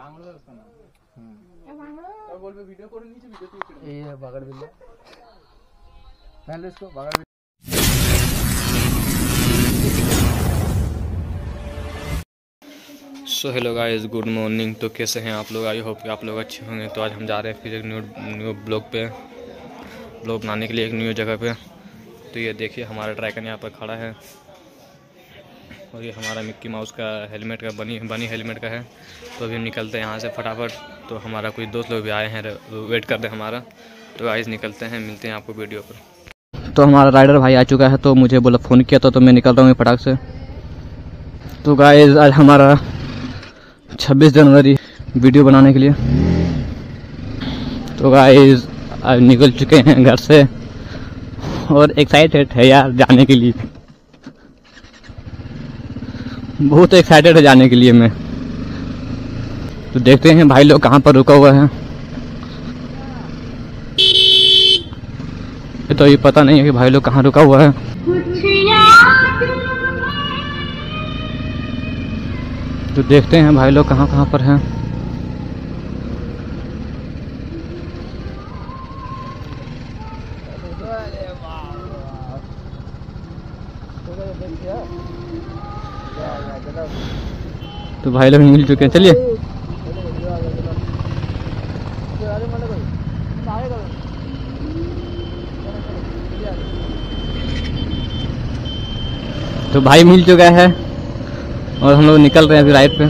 ये बागड़ बिल्ला पहन लो इसको बागड़। So hello guys, good morning. तो कैसे हैं आप लोग? आई होप कि आप लोग अच्छे होंगे। तो आज हम जा रहे हैं फिर एक न्यू ब्लॉग बनाने के लिए एक न्यू जगह पे। तो ये देखिए हमारा ड्रैगन यहाँ पर खड़ा है और ये हमारा मिक्की माउस का हेलमेट का बनी हेलमेट का है। तो अभी हम निकलते हैं यहाँ से फटाफट। तो हमारा कुछ दोस्त लोग भी आए हैं, वेट कर रहे हैं हमारा। तो गाइस निकलते हैं, मिलते हैं आपको वीडियो पर। तो हमारा राइडर भाई आ चुका है, तो मुझे बोला फ़ोन किया तो मैं निकल रहा हूँ फटाक से। तो गाइस आज हमारा 26 जनवरी वीडियो बनाने के लिए। तो गाइस आज निकल चुके हैं घर से और एक्साइटेड है यार जाने के लिए, बहुत एक्साइटेड है जाने के लिए मैं। तो देखते हैं भाई लोग कहाँ पर रुका हुआ है। तो ये पता नहीं है कि भाई लोग कहाँ रुका हुआ है। तो देखते हैं भाई लोग कहाँ पर हैं। तो भाई लोग मिल चुके हैं, चलिए। तो भाई मिल चुका है और हम लोग निकल रहे हैं अभी राइड पे।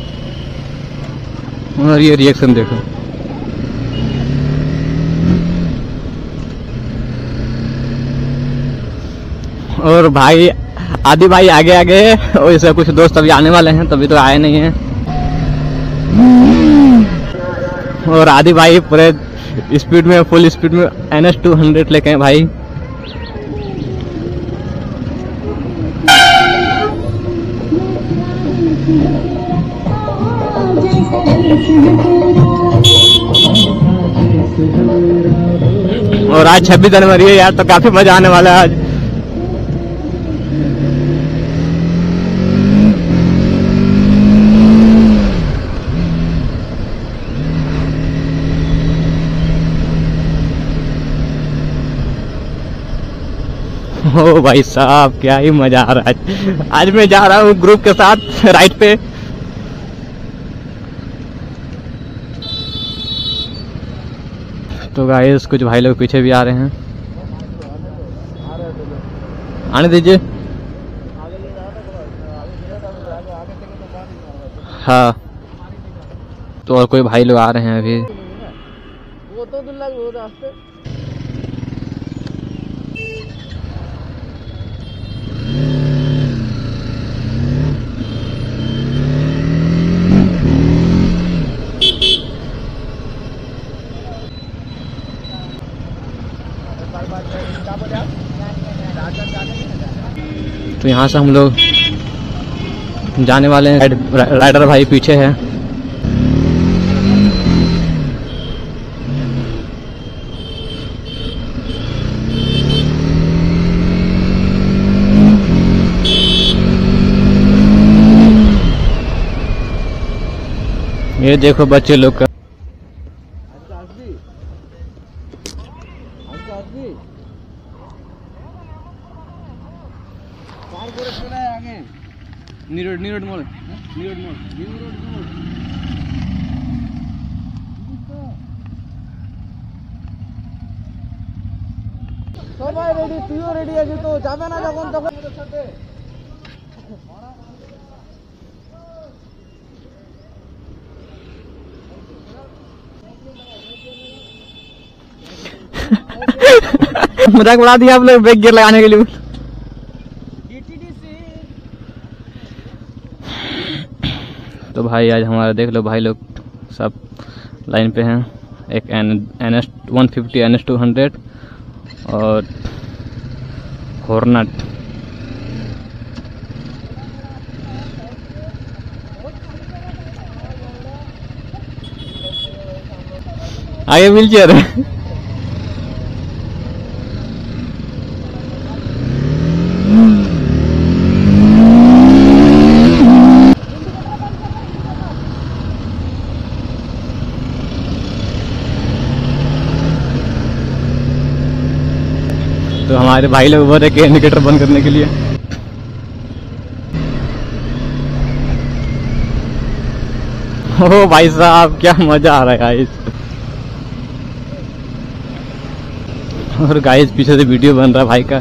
और ये रिएक्शन देखो, और भाई आदि भाई आगे और इससे कुछ दोस्त अभी आने वाले हैं, तभी तो आए नहीं हैं। और आदि भाई पूरे स्पीड में, फुल स्पीड में NS 200 लेके हैं भाई। और आज 26 जनवरी है यार, तो काफी मजा आने वाला है आज। ओ भाई साहब क्या ही मजा आ रहा है। आज मैं जा रहा हूँ ग्रुप के साथ राइड पे। तो गाइस कुछ भाई लोग पीछे भी आ रहे हैं, आने दीजिए। हाँ तो और कोई भाई लोग आ रहे हैं अभी। वो तो रास्ते। तो यहाँ से हम लोग जाने वाले हैं। राइडर भाई पीछे है। ये देखो बच्चे लोग का। नीरोड मोड़। सबाई रेडी, तुइও रेडी আছিস তো? যাবে না যখন তখন সাথে। मजाक उड़ा दिया आप लोग ब्रेक गियर लगाने के लिए। तो भाई आज हमारा देख लो, भाई लोग सब लाइन पे हैं। एक NS 150, NS 200 और हॉर्नेट। आगे व्हील चेयर है। तो हमारे भाई लोग बोल रहे कि इंडिकेटर बंद करने के लिए। ओ भाई साहब क्या मजा आ रहा है गाइस। और गाइस पीछे से वीडियो बन रहा है भाई का।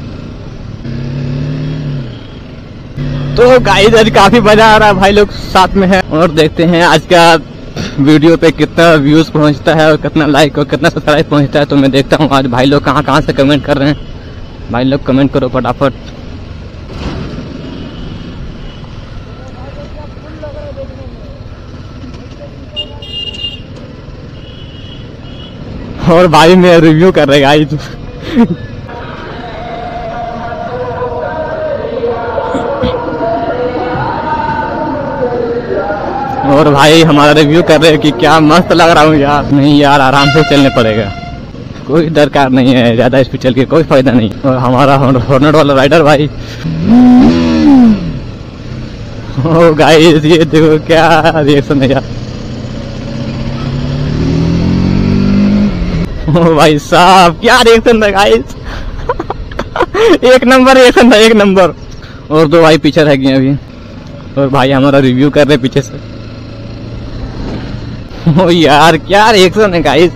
तो गाइस आज काफी मजा आ रहा है, भाई लोग साथ में है। और देखते हैं आज का वीडियो पे कितना व्यूज पहुंचता है और कितना लाइक और कितना सब्सक्राइब पहुंचता है। तो मैं देखता हूँ आज भाई लोग कहाँ कहाँ से कमेंट कर रहे हैं। भाई लोग कमेंट करो फटाफट। और भाई मैं रिव्यू कर रहे गाइस। और भाई हमारा रिव्यू कर रहे हैं कि क्या मस्त लग रहा हूँ यार। नहीं यार आराम से चलने पड़ेगा, कोई दरकार नहीं है ज्यादा स्पीड चल के कोई फायदा नहीं। और हमारा हॉर्नेट वाला राइडर भाई, ओ गाइस ये देखो क्या रिएक्शन है यार। ओ भाई साहब क्या रिएक्शन था गाइस। एक नंबर रिएक्शन था, एक नंबर। और दो भाई पीछे रह गए अभी। और भाई हमारा रिव्यू कर रहे पीछे से। ओ यार क्या रिएक्शन है गाइस।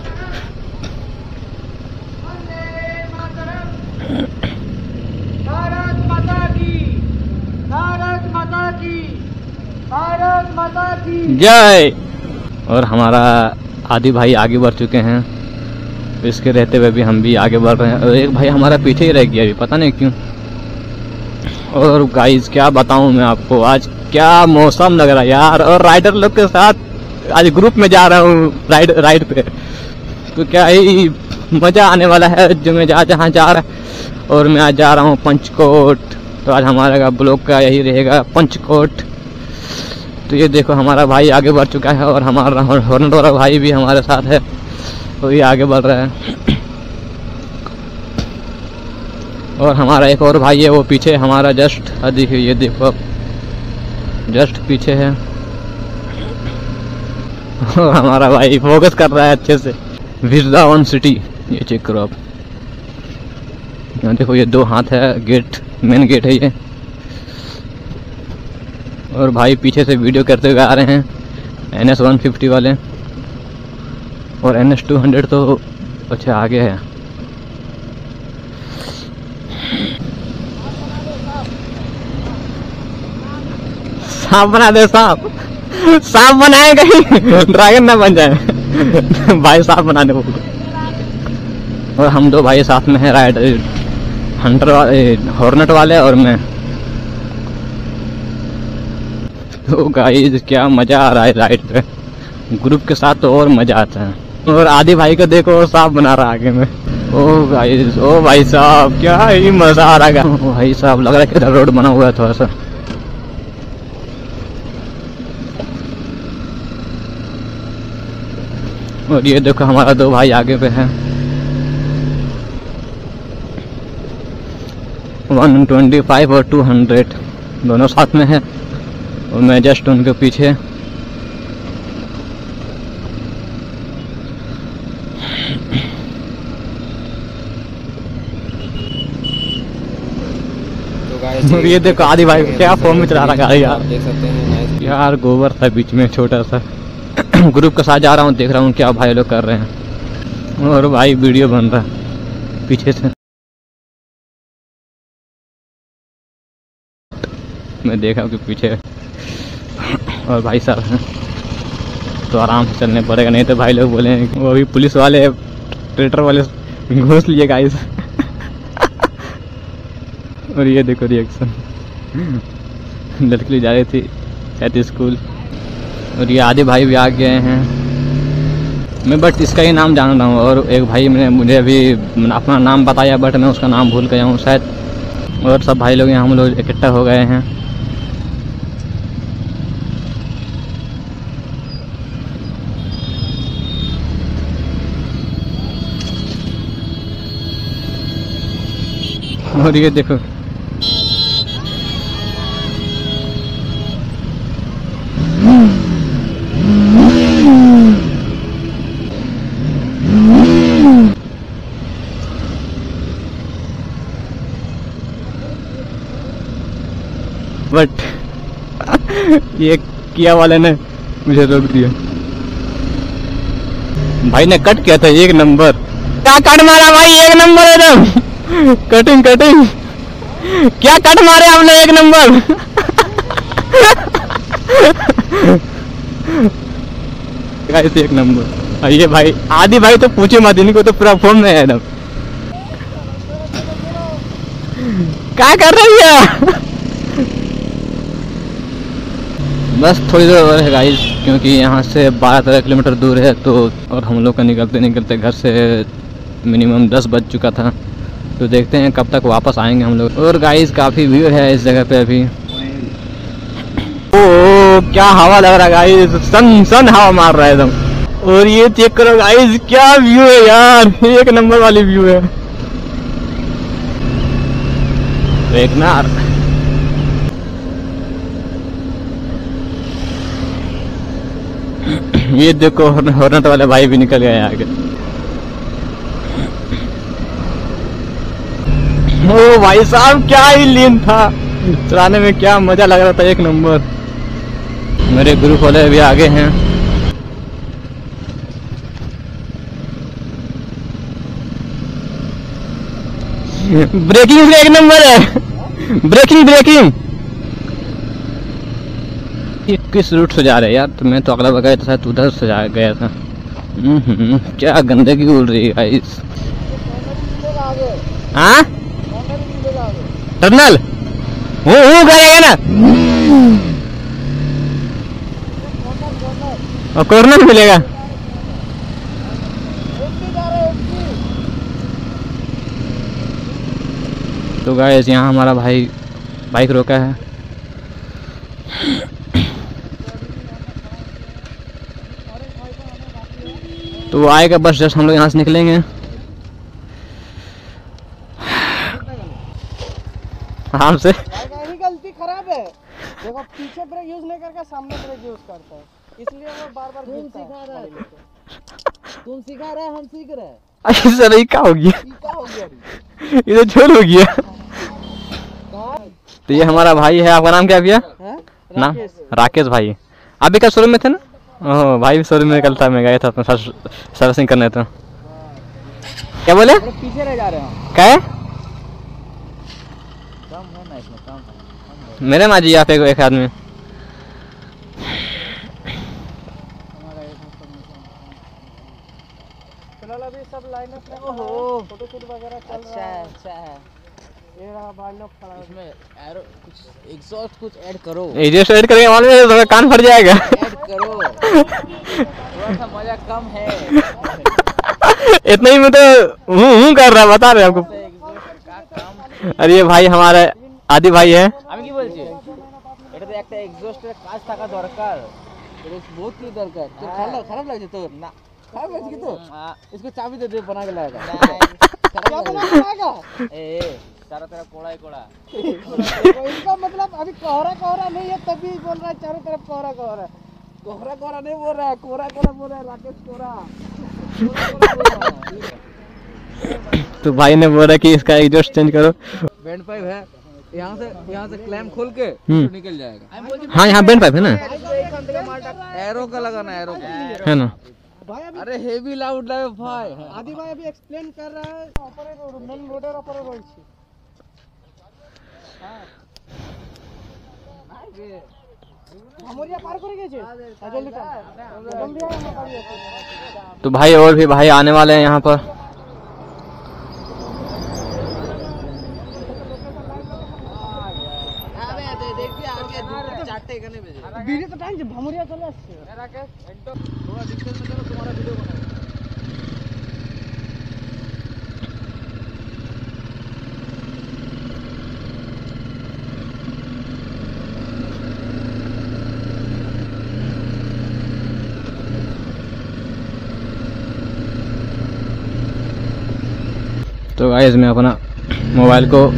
भारत माता की, भारत माता की, भारत माता की जय। और हमारा आदि भाई आगे बढ़ चुके हैं, इसके रहते हुए भी हम भी आगे बढ़ रहे हैं। और एक भाई हमारा पीछे ही रह गया अभी, पता नहीं क्यों। और गाइस क्या बताऊं मैं आपको, आज क्या मौसम लग रहा है यार। और राइडर लोग के साथ आज ग्रुप में जा रहा हूँ राइड पे, तो क्या ही मजा आने वाला है जो मैं जहाँ जा रहा है। और मैं आज जा रहा हूँ पंचकोट। तो आज हमारा ब्लॉग का यही रहेगा पंचकोट। तो ये देखो हमारा भाई आगे बढ़ चुका है और हमारा हॉर्नेट वाला भाई भी हमारे साथ है, तो ये आगे बढ़ रहा है। और हमारा एक और भाई है वो पीछे हमारा जस्ट देखिए, ये देखो जस्ट पीछे है। और हमारा भाई फोकस कर रहा है अच्छे से। वृंदावन सिटी ये चेक करो आप, यहाँ देखो ये दो हाथ है, गेट मेन गेट है ये। और भाई पीछे से वीडियो करते हुए आ रहे हैं NS 150 वाले। और NS 200 तो अच्छा आगे है। सांप बना दे, सांप सांप बनाए कहीं ड्रैगन ना बन जाए। भाई सांप बना दे वो। और हम दो भाई साथ में है, राइडर हंटर वाले हॉर्नेट वाले और मैं। तो गाइस क्या मजा आ रहा है राइड पे, ग्रुप के साथ तो और मजा आता है। और आदि भाई को देखो सांप बना रहा आगे में। ओ गाइस, ओ भाई साहब क्या ही मजा आ रहा है। ओ भाई साहब लग रहा है कि रोड बना हुआ है थोड़ा सा। और ये देखो हमारा दो भाई आगे पे है, 125 और 200 दोनों साथ में है। और मैं जस्ट उनके पीछे। और ये देखो आदि भाई क्या फॉर्म में चला रहा गाड़ी यार। देख सकते हैं यार गोबर था बीच में छोटा सा। ग्रुप के साथ जा रहा हूँ, देख रहा हूँ क्या भाई लोग कर रहे हैं। और भाई वीडियो बन रहा है पीछे से, मैं देखा कि पीछे। और भाई साहब हैं तो आराम से चलने पड़ेगा, नहीं तो भाई लोग बोले वो अभी पुलिस वाले ट्रेक्टर वाले घुस लिए गाइस। और ये देखो रिएक्शन, लड़की जा रही थी शायद स्कूल। और ये आधे भाई भी आ गए हैं, मैं बट इसका ही नाम जान रहा हूँ। और एक भाई मैंने मुझे अभी अपना नाम बताया बट मैं उसका नाम भूल गया हूँ शायद। और सब भाई लोग यहाँ हम लोग इकट्ठा हो गए हैं। और ये देखो बट ये किया वाले ने मुझे रोक दिया। भाई ने कट किया था 1 नंबर। क्या कट मारा भाई, 1 नंबर एकदम। कटिंग कटिंग क्या कट मारे हमने, 1 नंबर। Guys 1 number. ये भाई आदि भाई तो पूछे मत, इनको तो पूरा फॉर्म में है एकदम। क्या कर रही है? बस थोड़ी देर और है गाइस, क्योंकि यहाँ से 12-13 किलोमीटर दूर है। तो और हम लोग का निकलते निकलते घर से मिनिमम 10 बज चुका था। तो देखते हैं कब तक वापस आएंगे हम लोग। और गाइस काफ़ी भीड़ है इस जगह पे अभी। ओ क्या हवा लग रहा है गाइस, सन सन हवा मार रहा है एकदम। और ये चेक करो गाइस, क्या व्यू है यार, 1 नंबर वाली व्यू है। देखना ये देखो हॉर्नेट वाले भाई भी निकल गए आगे। ओ भाई साहब क्या ही लीन था, चलाने में क्या मजा लग रहा था, 1 नंबर। मेरे ग्रुप वाले भी आगे हैं। ब्रेकिंग से 1 नंबर है, ब्रेकिंग ब्रेकिंग। ये किस रूट से जा रहे हैं यार? तो मैं तो अगला बगाया था, शायद उधर से जा गया था। क्या गंदगी उड़ रही है गाइस। हाँ टर्नल वो करेगा ना, और कॉर्नर मिलेगा। तो गाइस यहाँ हमारा भाई बाइक रोका है। तो वो आएगा बस, जस्ट हम लोग यहाँ से निकलेंगे। आराम से। गलती खराब है, देखो पीछे ब्रेक यूज नहीं करके सामने ब्रेक यूज करता है, इसलिए वो बार-बार गिरता है। तुम सिखा रहे, हम सीख रहे हैं। सर क्या हो गया, ये तो झोल हो गया। तो ये हमारा भाई है। आपका नाम क्या भैया? नाम राकेश भाई। अभी कल शोरूम में थे ना? ओह भाई शोरूम में कल था, मैं गया था अपना सर्विसिंग करने। तो क्या बोले? पीछे रह जा रहे हैं। क्या है? मेरे माँ जी आप एक आदमी। फिलहाल अभी सब लाइनअप में फोटोशूट वगैरह चल रहा है। अच्छा है। ये रहा भाई लोग खड़ा है। इसमें एरो कुछ एग्जॉस्ट कुछ ऐड करो। एग्जॉस्ट ऐड करके मालूम है तो कान फट जाएगा। ऐड करो, थोड़ा सा मजा कम है। इतना ही में तो हूँ कर रहा है, बता रहे आपको। अरे ये भाई हमारा आदि भाई है। আমি কি বলছি, এটা তো একটা এক্সস্টের কাজ থাকা দরকার, এটা বহুত কি দরকার। তো খারাপ লাগছে তো না, খারাপ লাগছে কি? তো इसको चाबी दे दे, बना के लाएगा। क्या बना के लाएगा? ए चारों तरफ कोड़ा ही कोड़ा। इसका मतलब अभी कोहरा कोहरा नहीं है, तभी बोल रहा है चारों तरफ कोहरा कोहरा। कोहरा कोहरा नहीं बोल रहा है, कोहरा कोहरा बोल रहा है राकेश कोहरा। तो भाई ने बोला कि इसका एग्जॉस्ट चेंज करो। बैंड पाइप है, यहाँ से क्लैम्प खोल के तो निकल जाएगा। हाँ यहाँ बैंड पाइप है ना, एरो का लगाना, एरो का है ना। अरे हेवी लाउड लाइव भाई। आदि भाई अभी एक्सप्लेन कर रहा है। मेन रोडर ऊपर রয়েছে। पार করে গেছে। तो भाई और भी भाई आने वाले हैं यहाँ पर। ভিডিও তো টাইম যে ভামুরিয়া চলে আসছে। রাকেশ একদম थोड़ा डिस्टेंस में चलो, तुम्हारा वीडियो बनाओ। तो गाइस मैं अपना मोबाइल को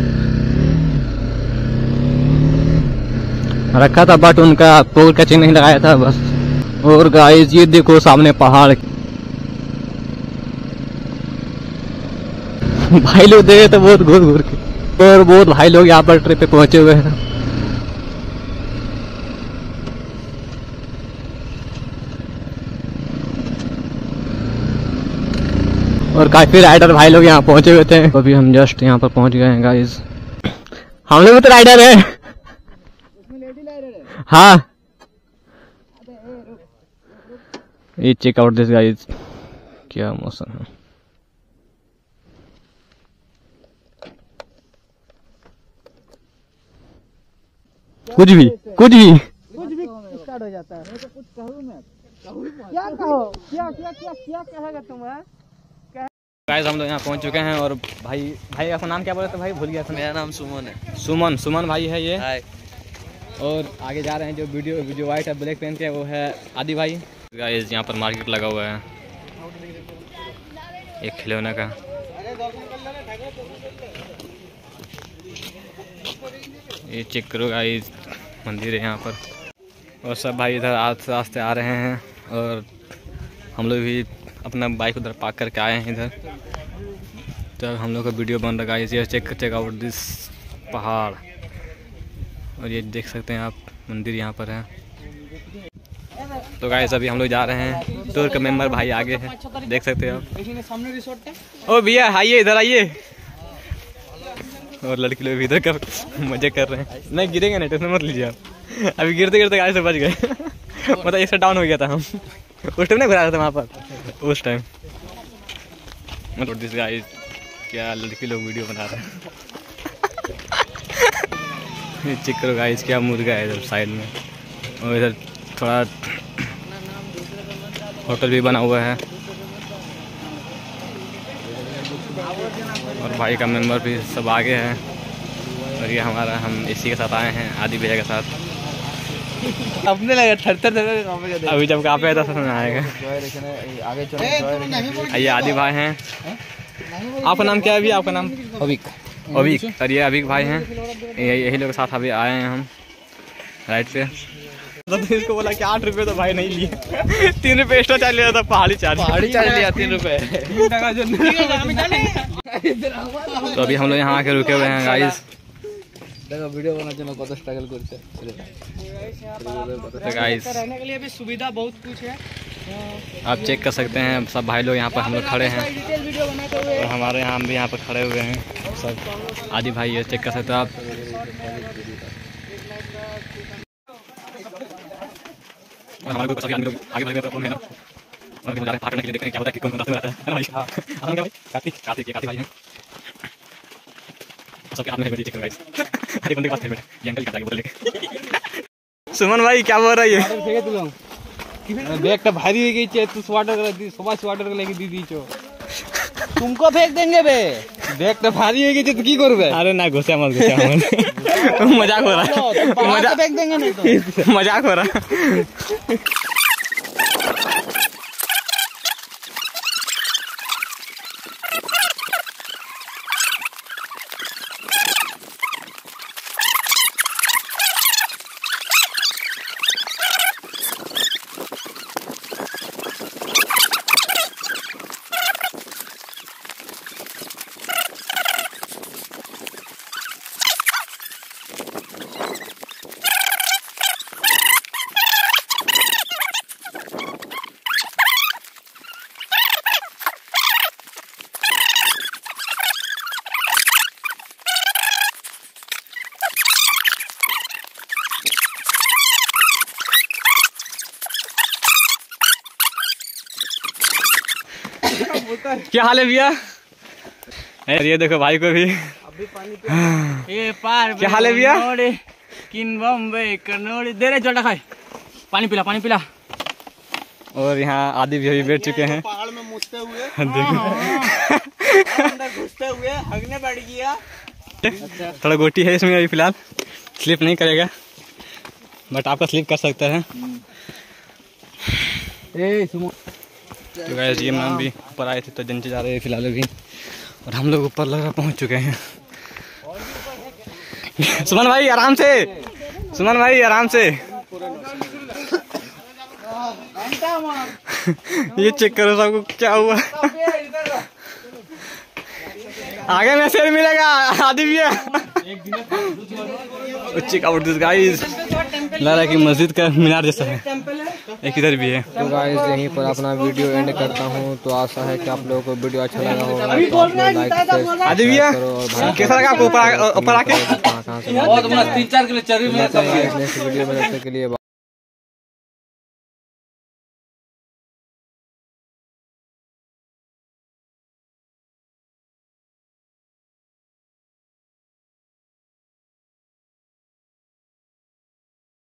रखा था, बट उनका पोल कैचिंग नहीं लगाया था बस। और गाइस ये देखो सामने पहाड़। भाई लोग देखे तो बहुत घूर घूर के, और बहुत भाई लोग यहाँ पर ट्रिप पे पहुंचे हुए हैं। और काफी राइडर भाई लोग यहाँ पहुंचे हुए थे। अभी हम जस्ट यहाँ पर पहुंच गए हैं गाइस। हम लोग भी तो राइडर है। हाँ, ये चेक आउट दिस गाइस, क्या मौसम है। कुछ भी स्टार्ट हो जाता है। कुछ कहूँ मैं, क्या कहो, क्या कहेगा तुम? गाइस हम लोग यहाँ पहुँच चुके हैं और भाई आपका नाम क्या बोले थे भाई? भूल गया था। मेरा नाम सुमन है। सुमन भाई है ये। हाय। और आगे जा रहे हैं जो वीडियो व्हाइट है ब्लैक पहन के, वो है आदि भाई। गाइस यहाँ पर मार्केट लगा हुआ है एक खिलौने का। ये चेक करो गाइस, मंदिर है यहाँ पर। और सब भाई इधर आस्ते आस्ते आ रहे हैं और हम लोग भी अपना बाइक उधर पार्क करके आए हैं इधर। तो हम लोग का वीडियो बन रहा है। ये चेक आउट दिस पहाड़। और ये देख सकते हैं आप, मंदिर यहाँ पर है। तो गाइस अभी हम लोग जा रहे हैं। टूर का मेंबर भाई आगे है, देख सकते हैं आप। ओ भैया आइए, इधर आइए। और लड़की लोग भी इधर का मजे कर रहे हैं। नहीं गिरेंगे नहीं, टेंशन मत लीजिए आप। अभी गिरते गिरते गाड़ी से बच गए। मतलब एक डाउन हो गया था हम उस टाइम नहीं घुरा रहे थे वहाँ पर उस टाइम। मतलब दिस गाइस, क्या लड़की लोग वीडियो बना रहे हैं। चेक करो गाइस, क्या मुर्गा है इधर साइड में। और इधर थोड़ा होटल भी बना हुआ है। और भाई का मेंबर भी सब आगे है। और ये हम इसी के साथ आए हैं, आदि भैया के साथ। अपने लगे थर अभी जब काफे तो समझ आएगा। आगे चलो। ये आदि भाई हैं। आपका नाम क्या है अभी? आपका नाम? अभिक। और ये अभिक भाई हैं। यही लोग के साथ अभी आए हैं हम राइड पे। तो इसको बोला कि 8 रुपये तो भाई नहीं लिए। 3 रुपये एक्स्ट्रा चार्ज लिया था, पहाड़ी चार्ज लिया 3 रुपये। तो अभी हम लोग यहाँ आके रुके हुए हैं गाइस। देखो वीडियो बनाने में कत स्ट्रगल करते तो गाइस रहने के लिए भी सुविधा बहुत कुछ है। आप चेक कर सकते हैं। सब भाई लोग यहाँ पर हम लोग खड़े हैं और हमारे यहाँ भी यहाँ पर खड़े हुए हैं सब आदि भाई। ये चेक कर सकते हो आप। हमारे को आगे आगे और जा रहे हैं, देख रहे हैं क्या होता है, कौन कौन आता है भाई। कार्तिक भाई हैं। सबके हाथ में हेलमेट, चेक करो गाइस। हर एक बंदे के पास हेलमेट है। ये अंकल क्या बोल लेके। सुमन भाई क्या बोल रहा है ये? बैग तो भारी हो गई, तू स्वेटर लेके दी दी छो। तुमको फेंक देंगे बे। बैग तो भारी हो गई, तो की करबे? अरे ना घुसा मत मजाक हो रहा है। मजाक फेंक देंगे नहीं तो मजाक हो रहा है। क्या हाल है भैया? ये देखो भाई को भी अभी पानी ये पार। क्या हाल है भैया? किन बम्बे कनोड़ी दे रहे जोटा खाए। पानी पिला। और यहाँ आदि भी बैठ चुके हैं पहाड़ में मुझते हुए। अंदर घुसते हुए हगने बैठ गया। थोड़ा गोटी है इसमें, अभी फिलहाल स्लिप नहीं करेगा, बट आपका स्लिप कर सकता है। तो गाइस ये नाम भी ऊपर आए थे तो जंचे जा रहे हैं फिलहाल अभी। और हम लोग ऊपर लग रहा पहुंच चुके हैं। सुमन भाई आराम से, सुमन भाई आराम से। ये चेक करो सबको क्या हुआ। आगे में शेर मिलेगा आदि भैया। चेक आउट दिस गाइस, लग रहा है कि मस्जिद का मीनार जैसा है। एक इधर भी है। तो गाइस यहीं पर अपना वीडियो एंड करता हूँ। तो आशा है कि आप लोगों को वीडियो अच्छा लगा होगा, तो आप लोग लाइक शेयर करो और भाई कैसा लगा आपको ऊपर आके? कहाँ से बहुत मस्त 3-4 किलो चर्बी में नेक्स्ट वीडियो में, तब तक के लिए